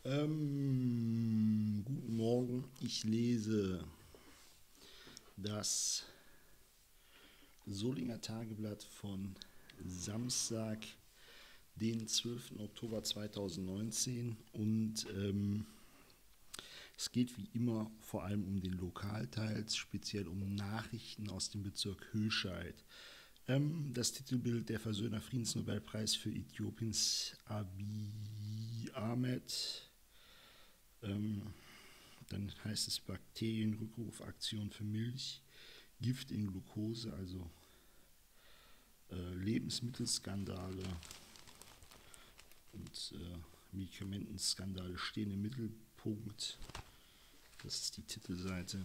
Guten Morgen, ich lese das Solinger Tageblatt von Samstag, den 12. Oktober 2019 und es geht wie immer vor allem um den Lokalteil, speziell um Nachrichten aus dem Bezirk Höscheid. Das Titelbild: Der Versöhner Friedensnobelpreis für Äthiopiens Abiy Ahmed. Dann heißt es Bakterienrückrufaktion für Milch, Gift in Glucose, also Lebensmittelskandale und Medikamentenskandale stehen im Mittelpunkt. Das ist die Titelseite.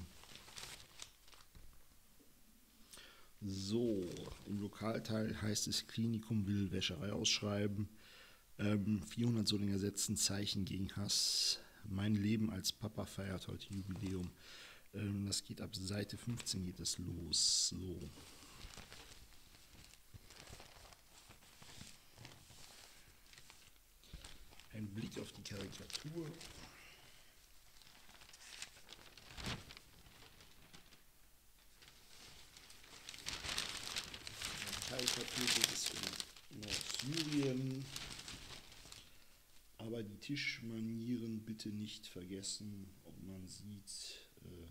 So, im Lokalteil heißt es: Klinikum will Wäscherei ausschreiben. 400 Solinger setzen Zeichen gegen Hass. Mein Leben als Papa feiert heute Jubiläum. Das geht ab Seite 15 geht es los. So. Ein Blick auf die Karikatur. Karikatur geht es um Nordsyrien. Aber die Tischmanieren bitte nicht vergessen. Und man sieht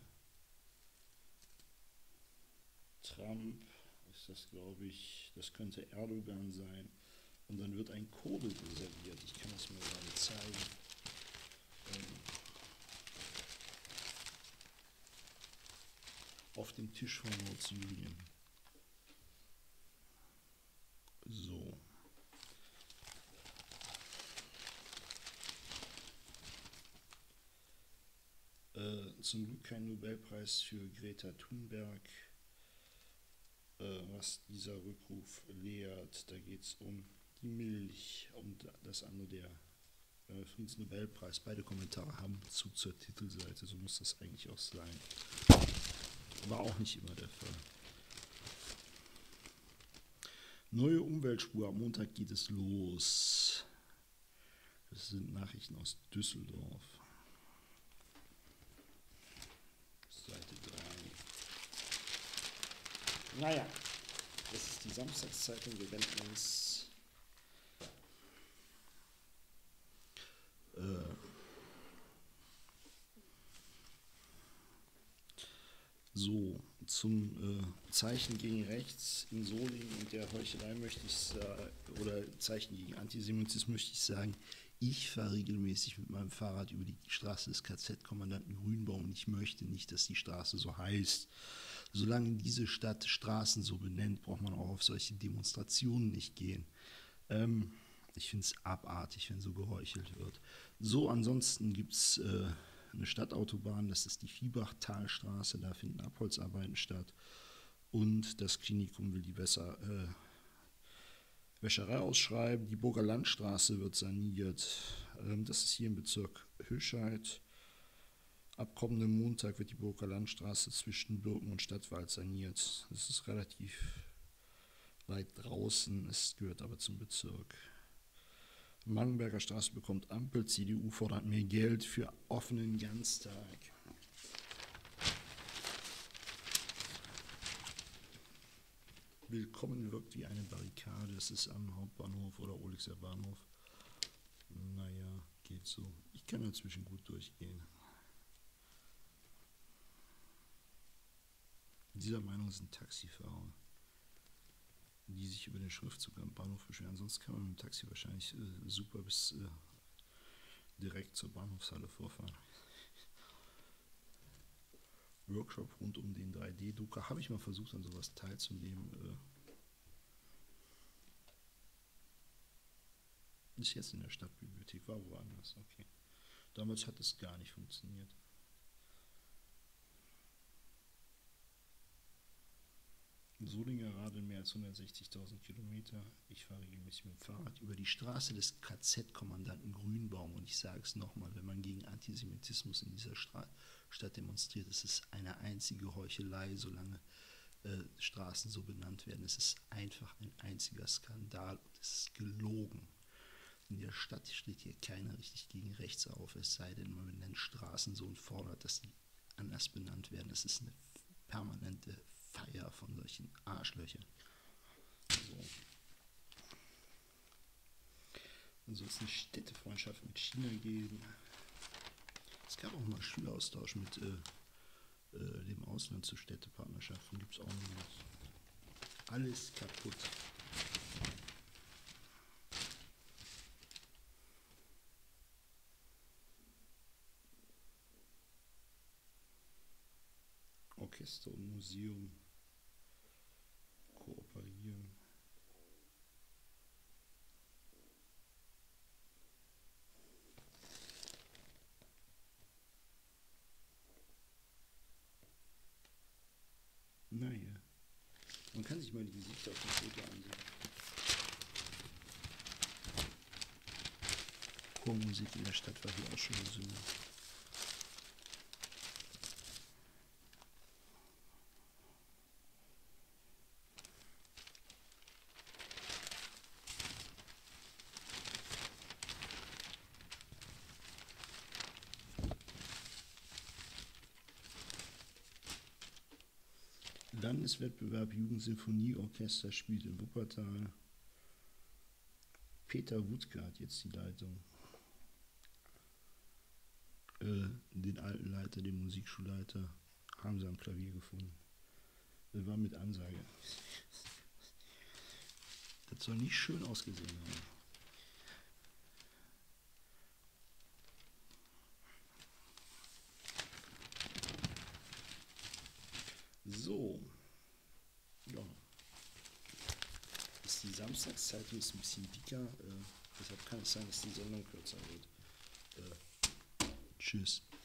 Trump, ist das, glaube ich, das könnte Erdogan sein. Und dann wird ein Kobel serviert. Ich kann das mal gerade zeigen. Auf dem Tisch von Nordsyrien. So. Zum Glück kein Nobelpreis für Greta Thunberg. Was dieser Rückruf lehrt, da geht es um die Milch und das andere, der Friedensnobelpreis. Beide Kommentare haben Bezug zur Titelseite, so muss das eigentlich auch sein. War auch nicht immer der Fall. Neue Umweltspur, am Montag geht es los. Das sind Nachrichten aus Düsseldorf. Seite 3. Naja, das ist die Samstagszeitung. Wir wenden uns so zum Zeichen gegen Rechts in Solingen und der Heuchelei möchte ich sagen, oder Zeichen gegen Antisemitismus möchte ich sagen: Ich fahre regelmäßig mit meinem Fahrrad über die Straße des KZ-Kommandanten Grünbaum und ich möchte nicht, dass die Straße so heißt. Solange diese Stadt Straßen so benennt, braucht man auch auf solche Demonstrationen nicht gehen. Ich finde es abartig, wenn so geheuchelt wird. So, ansonsten gibt es eine Stadtautobahn, das ist die Viehbachtalstraße, da finden Abholzarbeiten statt. Und das Klinikum will die Wäscherei ausschreiben. Die Burger Landstraße wird saniert. Das ist hier im Bezirk Höscheid. Ab kommenden Montag wird die Burger Landstraße zwischen Birken und Stadtwald saniert. Das ist relativ weit draußen, es gehört aber zum Bezirk. Mangenberger Straße bekommt Ampel, CDU fordert mehr Geld für offenen Ganztag. Willkommen wirkt wie eine Barrikade, es ist am Hauptbahnhof oder Olixer Bahnhof. Naja, geht so. Ich kann dazwischen gut durchgehen. Dieser Meinung sind Taxifahrer, die sich über den Schriftzug am Bahnhof beschweren. Sonst kann man mit dem Taxi wahrscheinlich super bis direkt zur Bahnhofshalle vorfahren. Workshop rund um den 3D-Drucker. Habe ich mal versucht, an sowas teilzunehmen. Ist jetzt in der Stadtbibliothek, war woanders. Okay. Damals hat es gar nicht funktioniert. Solinger radeln mehr als 160.000 Kilometer. Ich fahre regelmäßig mit dem Fahrrad über die Straße des KZ-Kommandanten Grünbaum. Und ich sage es nochmal, wenn man gegen Antisemitismus in dieser Stadt demonstriert, ist es eine einzige Heuchelei, solange Straßen so benannt werden. Es ist einfach ein einziger Skandal und es ist gelogen. In der Stadt steht hier keiner richtig gegen rechts auf, es sei denn, man benennt Straßen so und fordert, dass sie anders benannt werden. Es ist eine permanente Feier von solchen Arschlöchern. So. Dann soll es eine Städtefreundschaft mit China geben. Es gab auch mal Schüleraustausch mit dem Ausland zu Städtepartnerschaften. Gibt es auch noch. Alles kaputt. Orchester und Museum kooperieren. Naja, man kann sich mal die Gesichter auf dem Foto ansehen. Chormusik in der Stadt war hier auch schon so. Landeswettbewerb Jugendsinfonieorchester spielt in Wuppertal. Peter Wuttke hat jetzt die Leitung. Den alten Leiter, den Musikschulleiter, haben sie am Klavier gefunden. Das war mit Ansage. Das soll nicht schön ausgesehen haben. So. Ja. Ist die Samstagszeitung ist ein bisschen dicker. Deshalb kann es sein, dass die Sendung kürzer wird. Tschüss.